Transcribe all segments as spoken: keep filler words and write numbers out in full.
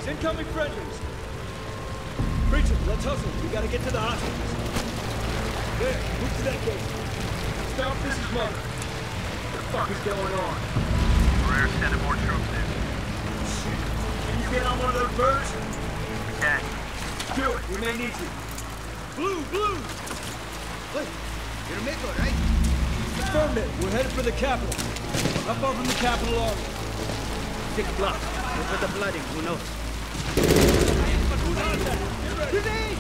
friendlies! Incoming friendlies! Preacher, let's hustle. We gotta get to the hostages. There, move to that gate. Stop, this is Mother. What the fuck is going on? We're sending more troops in. Shit. Can you get on one of those birds? We can. Do it. We may need you. Blue, blue! Wait, you're a Mako, right? Affirmative. We're headed for the capital. Up over from the capital army. Six blocks. Before the flooding, who knows? Grenade!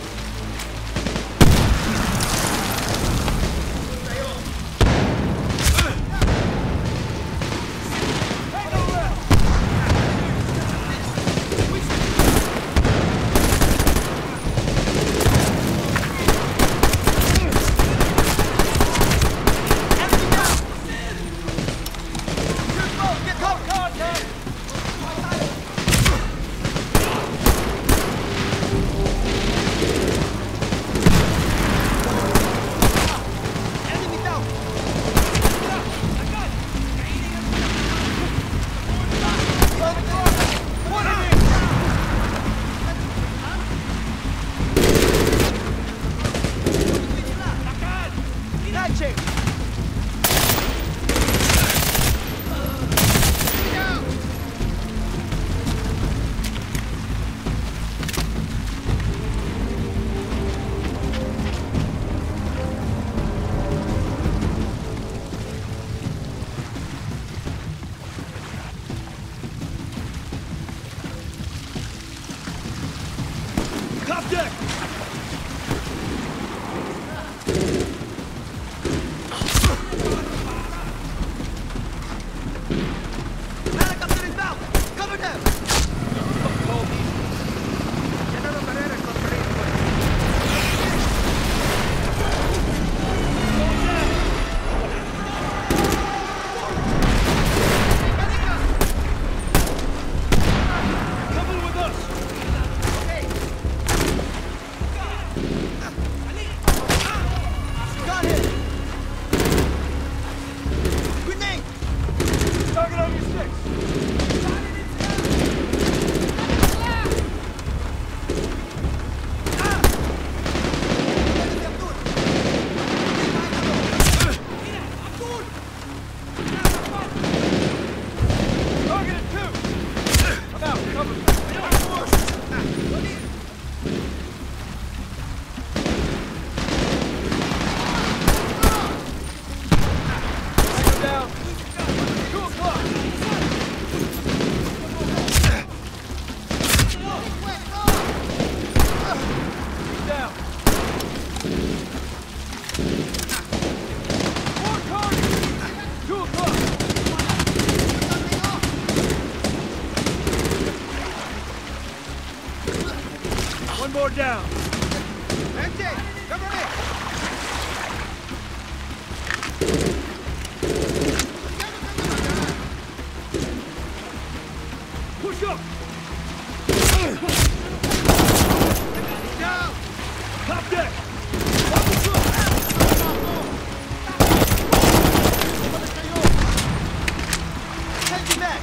Down. Empty! Cover me! Push up! Down! Top deck! Take me back!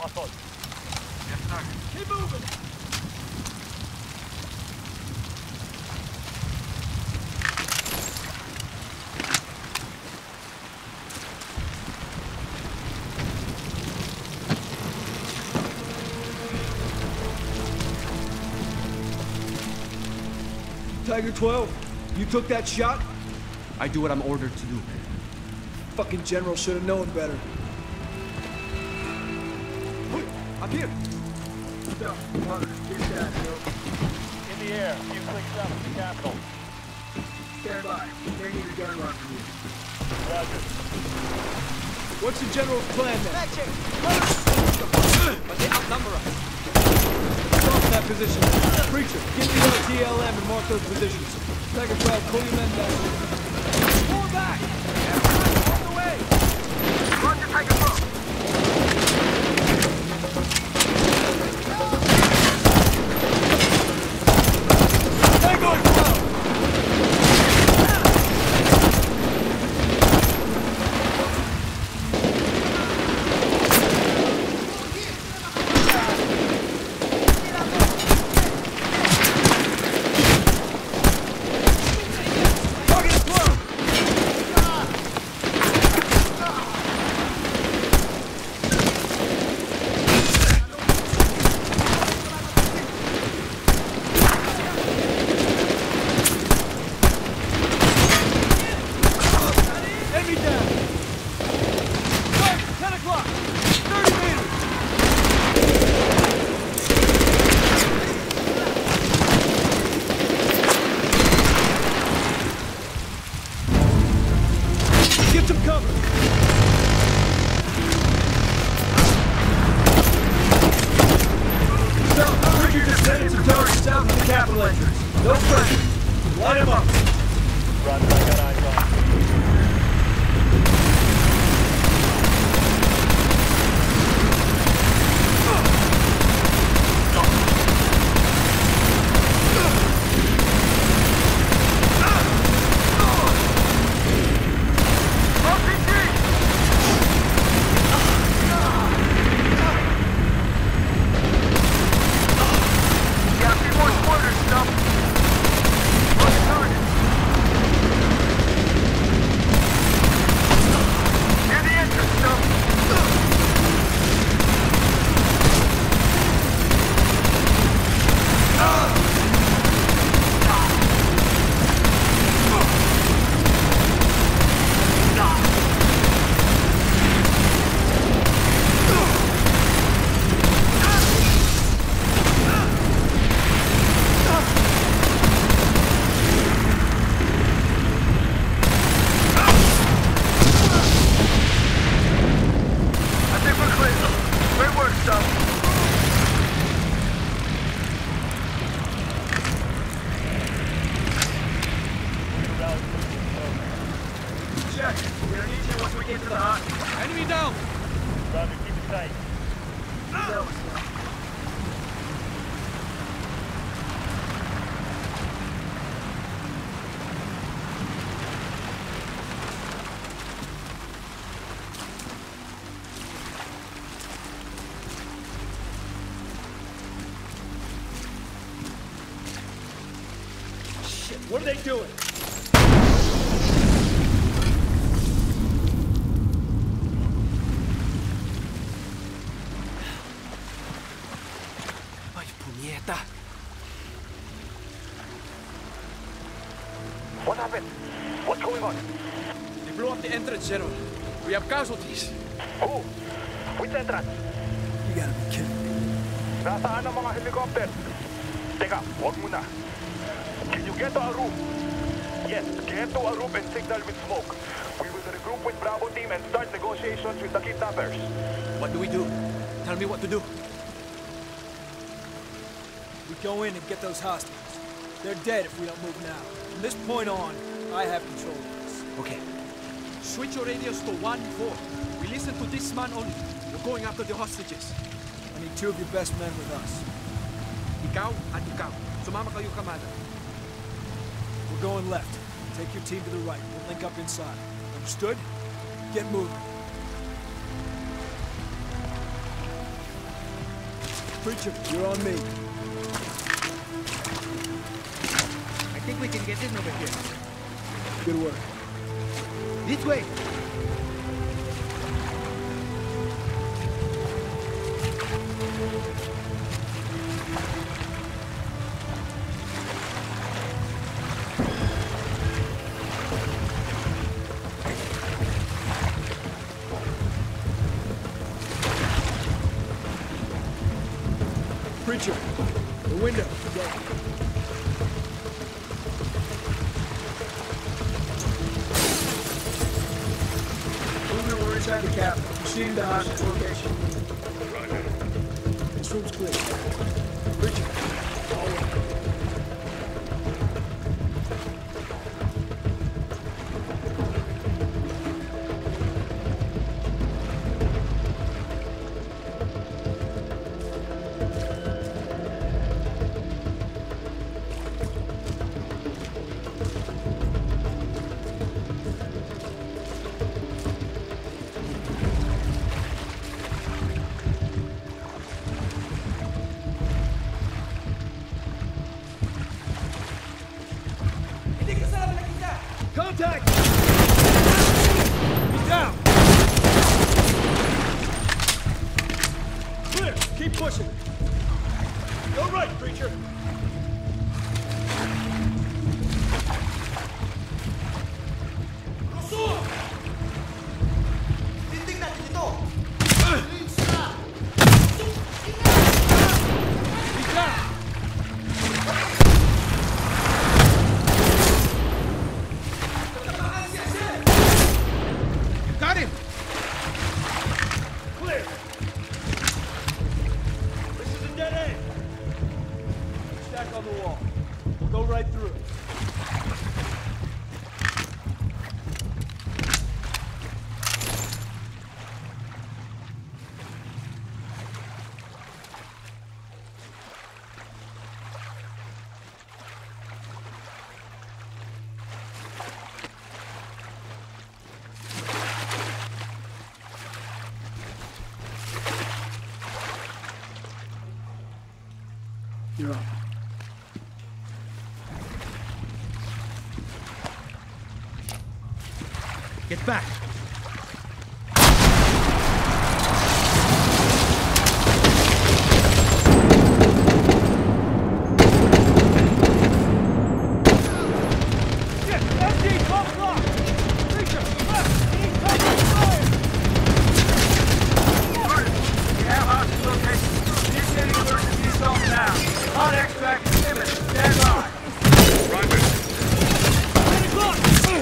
assault. Yes, sir. Keep moving! Tiger twelve, you took that shot? I do what I'm ordered to do. Fucking general should have known better. Wait, I'm here. No, Mother, get that, Bill. In the air, a few clicks south of the capital. Stand by. They need a gun run from you. Roger. What's the general's plan then? Back check. But they outnumber us. Stop that position. Preacher, get the L T L M and mark those positions. Tiger twelve, pull your men back. Pull back! On the way! Roger, Tiger twelve. Tiger twelve! What are they doing? Ay, puñeta. What happened? What's going on? They blew up the entrance, General. We have casualties. Who? Which entrance? You gotta be kidding me. Nasaan ang mga helicopter? Teka, huwag muna. Can you get to our room? Yes, get to our room and signal with smoke. We will regroup with Bravo team and start negotiations with the kidnappers. What do we do? Tell me what to do. We go in and get those hostages. They're dead if we don't move now. From this point on, I have control of this. Okay. Switch your radios to one four. We listen to this man only. We're going after the hostages. I need two of your best men with us. Ikaw at ikaw. Sumama kayo, Kamada. We're going left. Take your team to the right. We'll link up inside. Understood? Get moving. Preacher, you're on me. I think we can get in over here. Good work. This way. Preacher, the window. Go. Moving, we're inside the cabin. Proceeding to hostage location. Roger. This room's clear. Preacher, all right. Contact! He's down! Clear! Keep pushing! Go right, Preacher! He's down! Got him! Clear! This is a dead end! Stack on the wall. We'll go right through it. You're up. Get back! Shit! S D, twelve o'clock! Preacher, left! Incoming fire! We have hostage location. Initiating emergency assault now. Hot extract is imminent. Stand by. Roger. ten o'clock!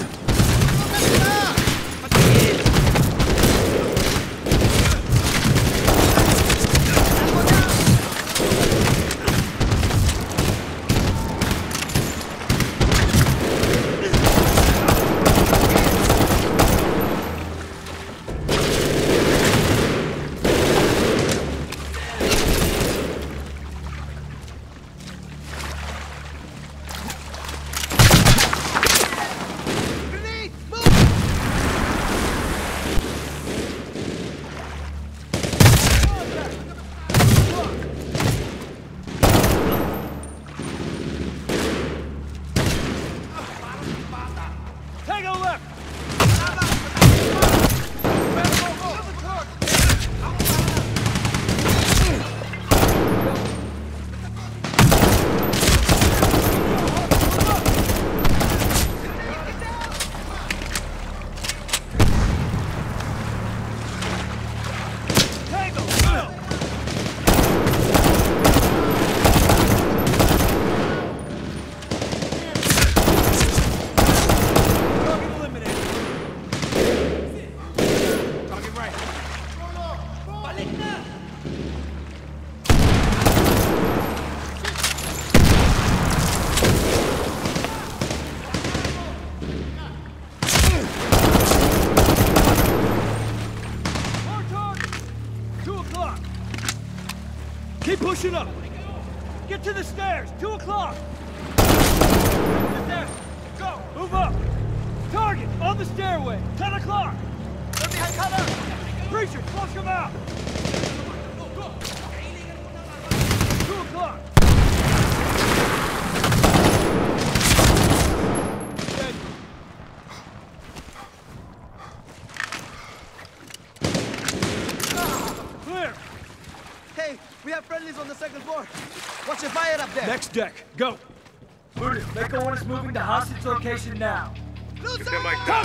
Tango left! Tango, go! Target eliminated. Target right. More target! Two o'clock! Keep pushing up! Get to the stairs! Two o'clock! Get there! Go! Move up! Target! On the stairway! Ten o'clock! They're behind cover! Preacher, flush them out! o'clock! Dead. Clear! Hey, we have friendlies on the second floor. Watch your fire up there. Next deck, go! Voodoo, Mako one is moving to hostage location now. Get them like that.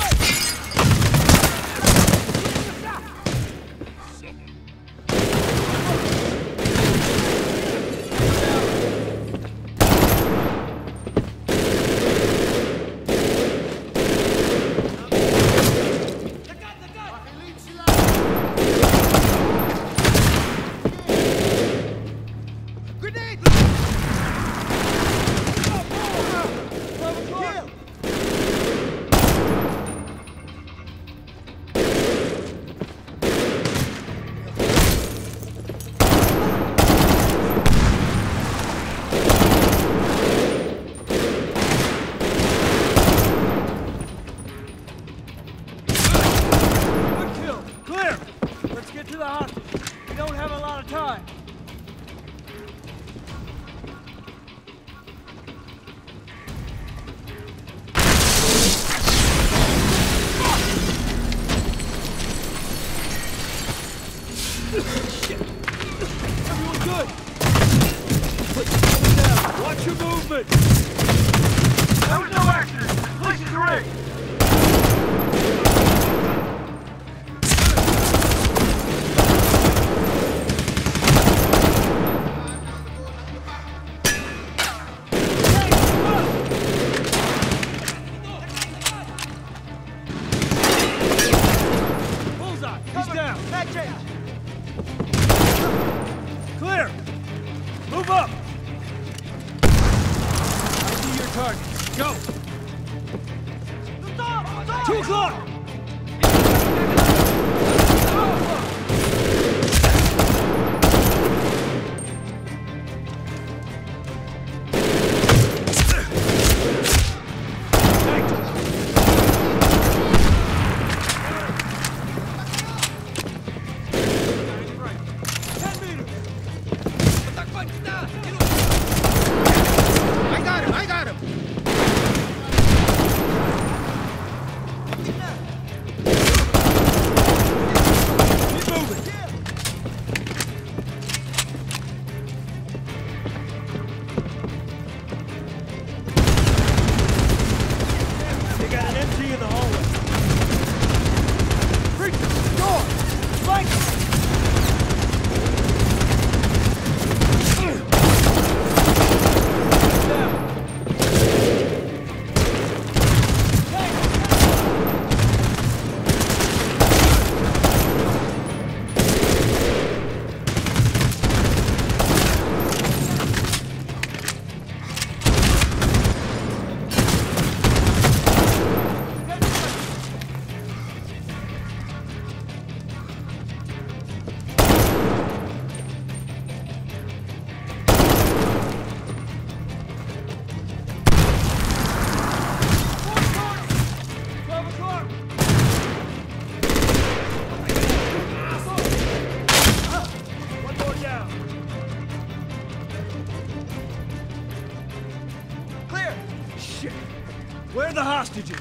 Where are the hostages?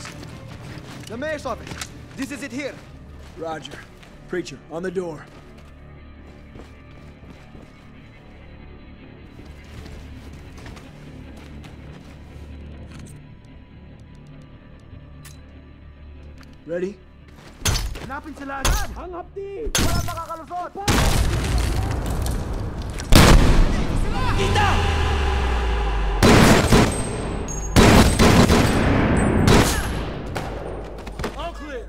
The mayor's office. This is it here. Roger. Preacher, on the door. Ready? Hanapin sila agad! Hang up di! Wala makakalusot! Kita! All clear!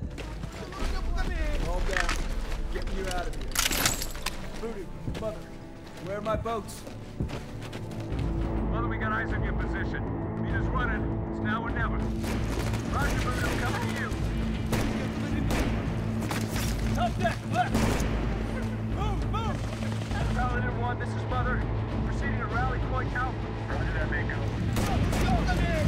All down. Getting you out of here. Voodoo, Mother, where are my boats? Mother, we got eyes on your position. Meet us running. It's now or never. Roger, Voodoo, coming to you. Top deck, left! Move, move! Paladin one, this is Mother. Proceeding to Rally Point Alpha. Roger that, Mako. Let's go, come here!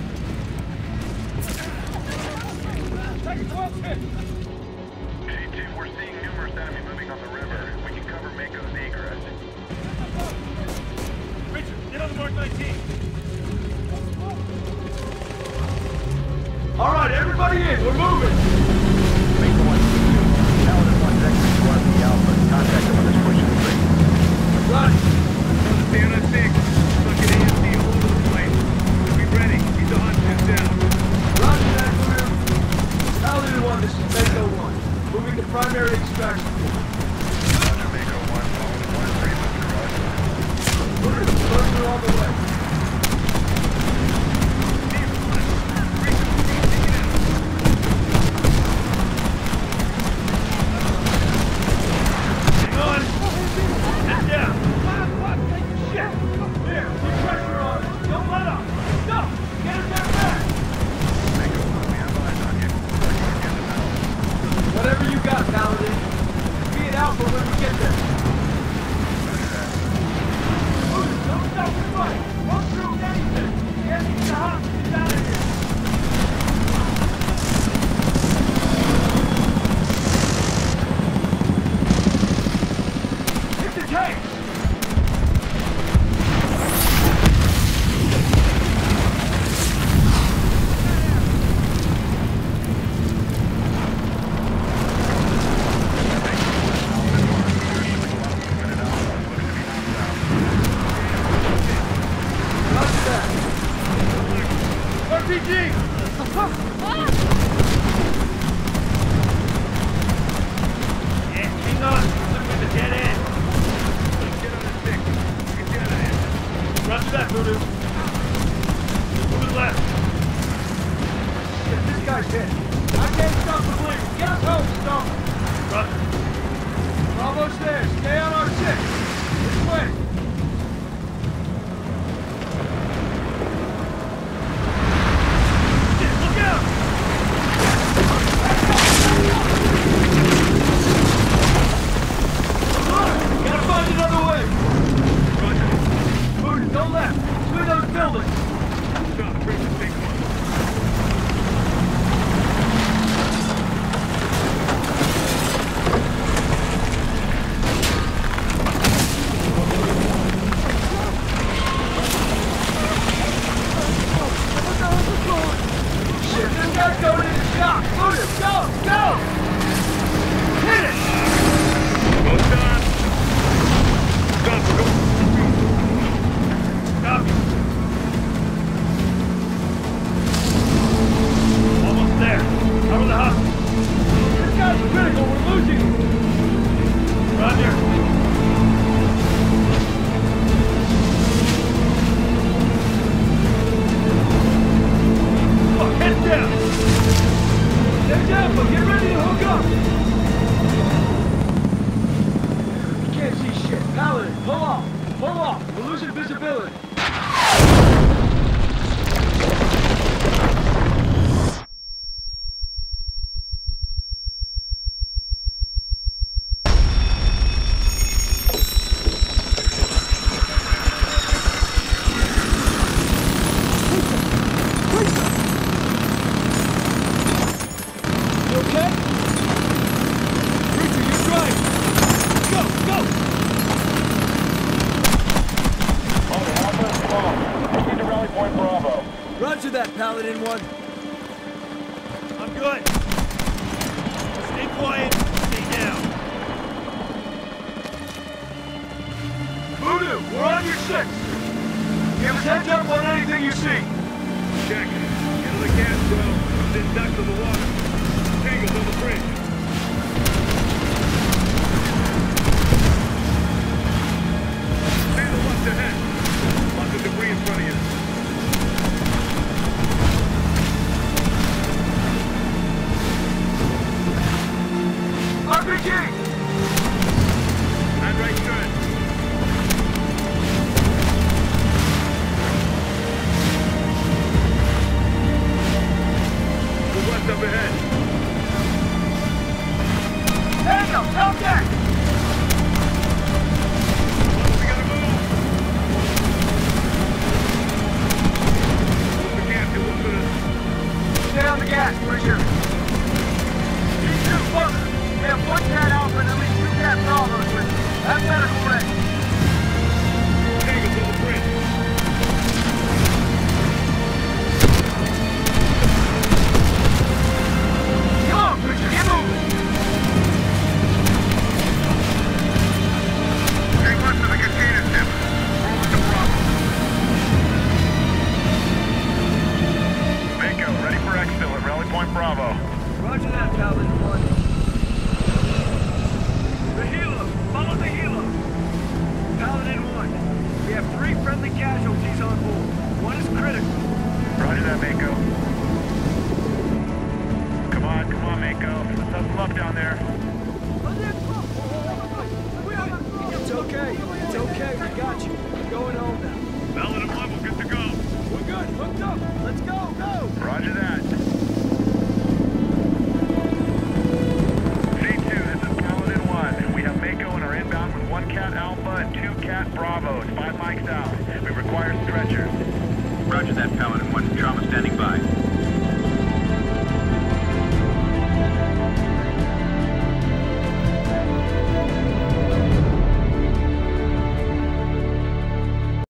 Take a close hit! G two, we're seeing numerous enemy moving on the river. We can cover Mako's egress. All right, everybody in. We're moving. Mako one, Paladin one's exiting towards the Alpha. Contact him when this push is free. Run. Stay on six. Look at A S D all over the place. Be ready. Keep the hostages down. Roger that, clear. Paladin one, this is Mako one. Moving to primary extraction. Roger, Mako one. Paladin one, three, moving to Roger. We're further on the way. Whatever you got, Paladin. Be it out for when we get there. Move, don't stop the fight. Run through anything. Get these hostages out of here. Hit the tanks. R P G! Yeah, hang on. Look at the dead end. Get on the stick. Get the other end. Roger that, Voodoo. Move to the left. Shit, this guy's hit. I can't stop the bleeding. Get us home, Stump. Roger. We're almost there. Stay on our six. This way. Gotta find another way. Roger. Voodoo, don't left. Through those buildings. Stop. Bring the stick on. Shit, this guy's going in the shop. Voodoo, go, go! Hit it! Go, Don. Stop. Go. Stop. Almost there. Cover the hospital. This guy's critical. We're losing him. Roger. Fuck, head down. Stay down, but get ready to hook up. We can't see shit. Paladin, pull off. Pull off. We're losing visibility. You okay? Richard, you're right. Go, go! Roger, Alpha, come. Proceed to rally point Bravo. Roger that, Paladin one. I'm good. Stay quiet. Stay down. Voodoo, we're on your six. Give us heads up on anything you see. Check. Get on the gas well. Then duck to the water. Tango's on the bridge. Stay to the left ahead. Lots of debris in front of you. R P G! And right turn. Move west up ahead. Tango, help deck! We gotta move. Move the gas, you look for this. Stay on the gas, Richard. These two focus. We have one cat Alpha and at least two cat Bravos with us. Have medical ready. Tango's on the bridge. Roger that, Paladin one. The helo! Follow the helo! Paladin one, we have three friendly casualties on board. One is critical. Roger that, Mako. Come on, come on, Mako. Let's have some luck down there. It's okay. It's okay. We got you. We're going home now. Paladin one, we're good to go. We're good. Hooked up. Let's go. Go. Roger that. C two, this is Paladin one. We have Mako and are inbound with one Cat Alpha and two Cat Bravos, five mics out. We require stretchers. Roger that, Paladin.